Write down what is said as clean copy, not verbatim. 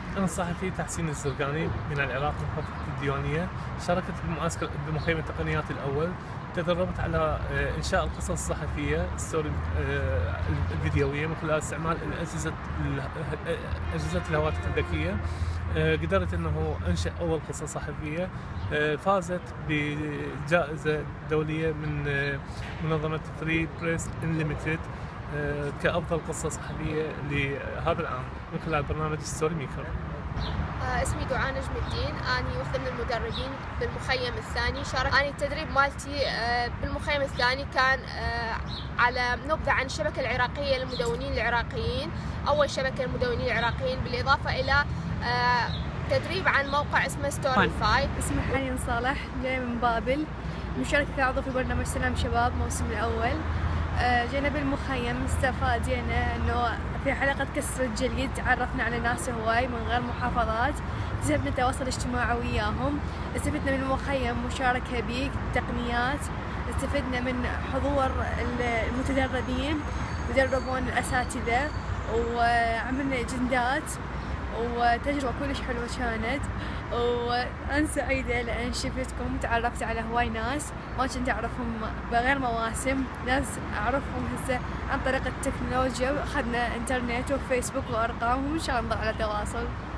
أنا الصحفي تحسين الزرقاني من العراق، من محافظة الديوانية. شاركت بمخيم التقنيات الأول. تدربت على إنشاء القصص الصحفية الستوري الفيديوية من خلال استعمال أجهزة الهواتف الذكية. قدرت أنه أنشأ أول قصة صحفية فازت بجائزة دولية من منظمة فري بريس انليمتد كأفضل قصة صحفية لهذا العام من خلال برنامج ستوري ميكر. اسمي دعاء نجم الدين، أنا واحدة من المدربين بالمخيم الثاني. أنا التدريب مالتي بالمخيم الثاني كان على نبذة عن الشبكة العراقية للمدونين العراقيين، أول شبكة للمدونين العراقيين، بالإضافة إلى تدريب عن موقع اسمه ستوريفاي. اسمي حنين صالح، جاي من بابل، مشاركة كعضو في برنامج سلام شباب الموسم الأول. جينا بالمخيم استفادينا انه في حلقة كسر الجليد تعرفنا على ناس هواي من غير محافظات، اكتسبنا تواصل اجتماعي وياهم، استفدنا من المخيم مشاركة بالتقنيات، استفدنا من حضور المتدربين ودربون الأساتذة، وعملنا أجندات وتجربة كلش حلوة كانت. وأنا سعيدة لأن شفتكم وتعرفت على هواي ناس ما كنت أعرفهم بغير مواسم، ناس أعرفهم هسه عن طريق التكنولوجيا، وأخذنا إنترنت وفيسبوك وأرقام، وإن شاء الله نضل على تواصل.